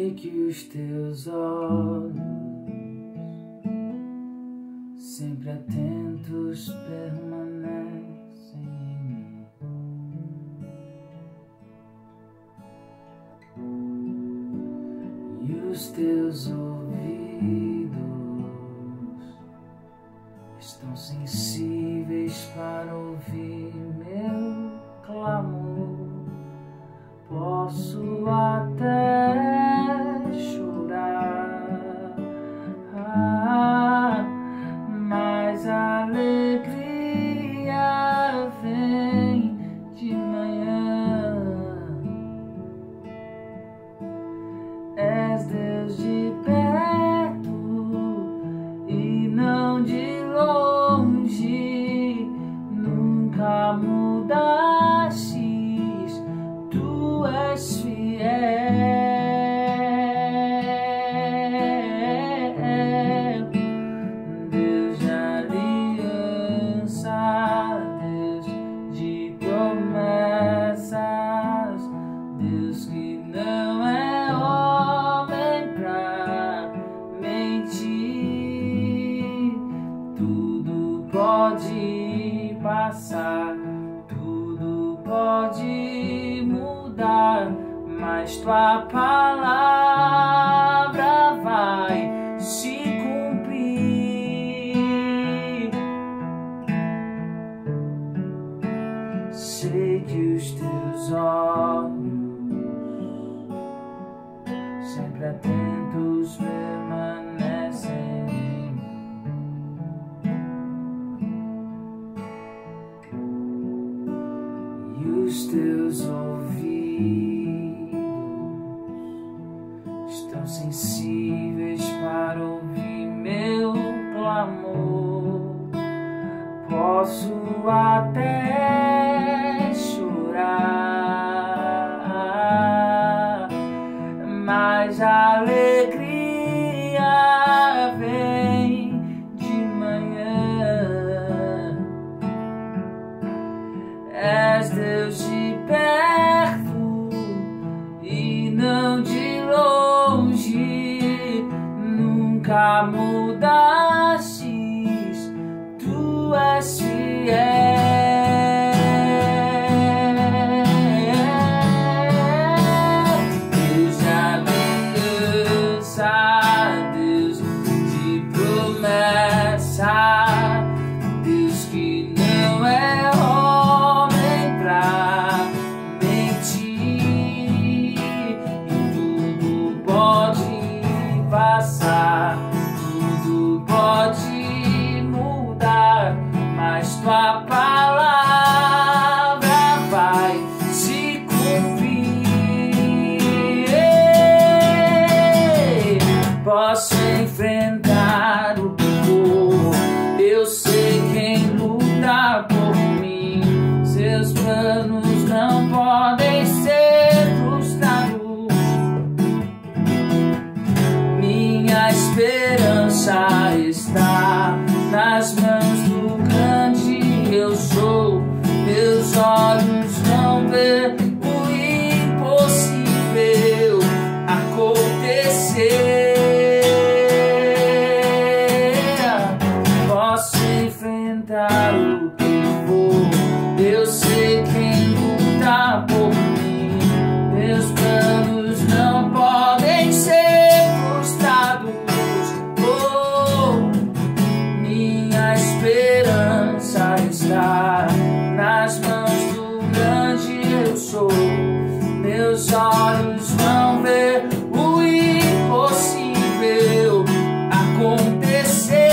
Sei que os teus olhos, sempre atentos, permanecem em mim. E os teus ouvidos estão sensíveis para ouvir meu clamor. Posso até chorar, mas a alegria vem de manhã. És Deus de perto e não de longe, nunca mudaste. Tu és fiel, Deus de aliança, Deus de promessas, Deus que não é homem pra mentir. Tudo pode passar, tudo pode mudar, mas tua palavra vai se cumprir. Sei que os teus olhos, sempre atentos, permanecem em mim. E os teus ouvidos estão sensíveis para ouvir meu clamor. Posso até chorar, mas a alegria vem de manhã. És Deus de perto e não de longe, nunca mudastes, tu és fiel. Deus de aliança, Deus de promessa, Deus que não é homem pra mentir. E tudo pode passar, tudo pode mudar, mas tua palavra vai se cumprir. Posso enfrentar o pior, eu sei quem luta por mim. Seus planos não podem ser frustrados. Minha esperança está nas mãos do grande eu sou. Meus olhos vão ver o impossível acontecer. Posso enfrentar o que for, eu sei quem luta por mim. Meus planos não podem ser frustrados. Minha esperança está nas mãos do grande eu sou. Meus olhos vão ver o impossível acontecer.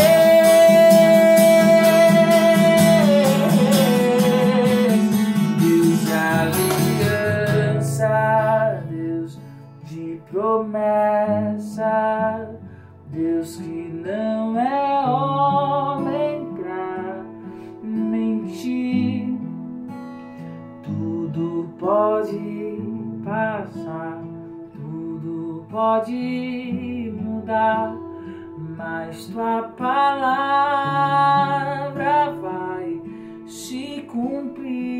Deus de aliança, Deus de promessa, Deus que não é homem pra mentir. Tudo pode passar, tudo pode mudar, mas tua palavra vai se cumprir.